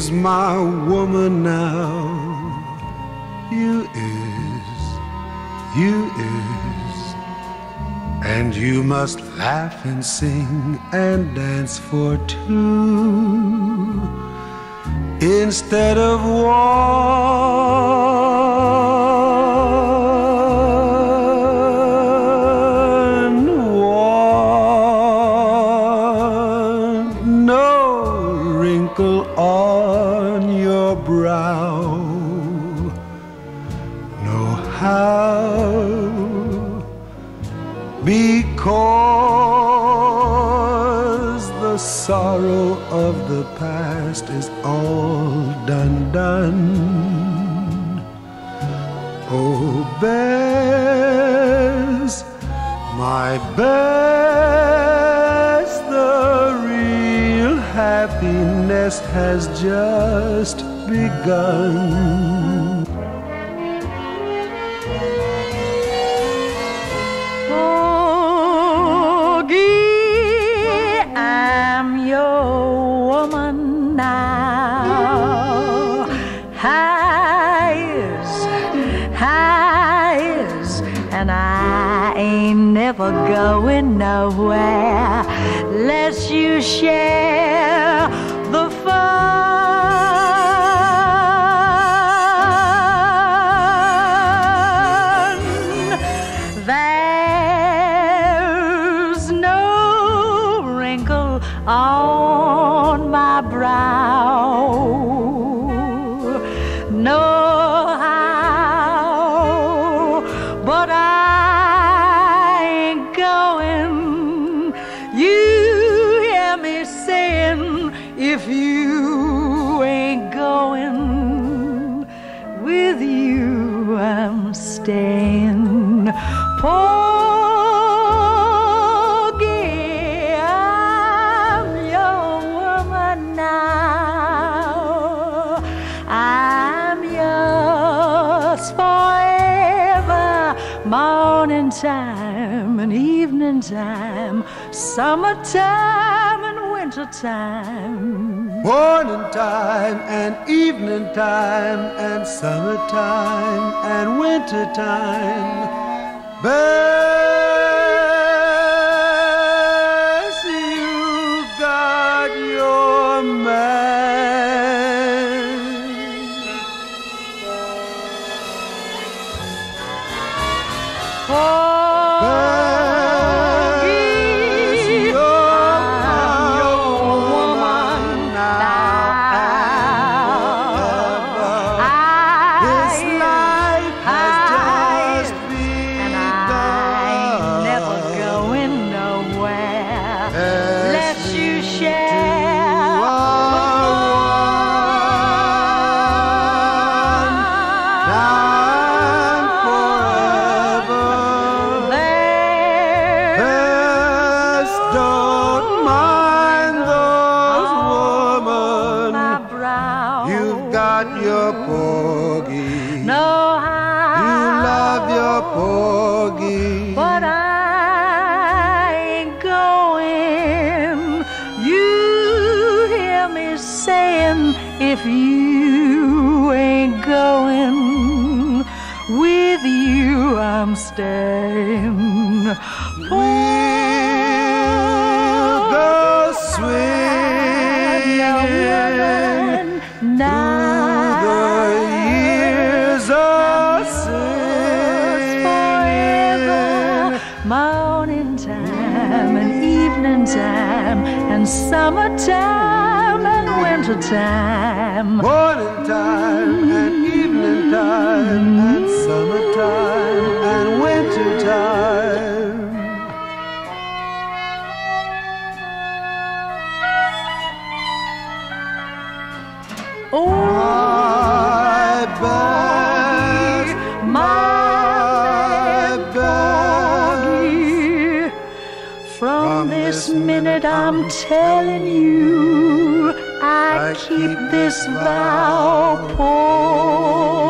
She's my woman now. You is, and you must laugh and sing and dance for two instead of one. No wrinkle on your brow, no how, because the sorrow of the past is all done. Oh, Bess, my Bess, the real happiness has just begun. And I ain't never going nowhere lest you share the fun. There's no wrinkle on my brow, no how, but I ain't going. You hear me saying, if you ain't going, with you I'm staying. Porgy, I'm your woman now. I'm yours forever. Morning time and evening time, summertime and wintertime. Morning time and evening time and summertime and wintertime. Bess, you got your man. Your Porgy, no how, you love your Porgy, but I ain't going. You hear me saying, if you ain't going, with you I'm staying. We'll go swinging now. Morning time and evening time and summertime and wintertime. Morning time and evening time and summertime and wintertime. Oh, my Bess, from this minute I'm telling you, I keep this vow, Porgy.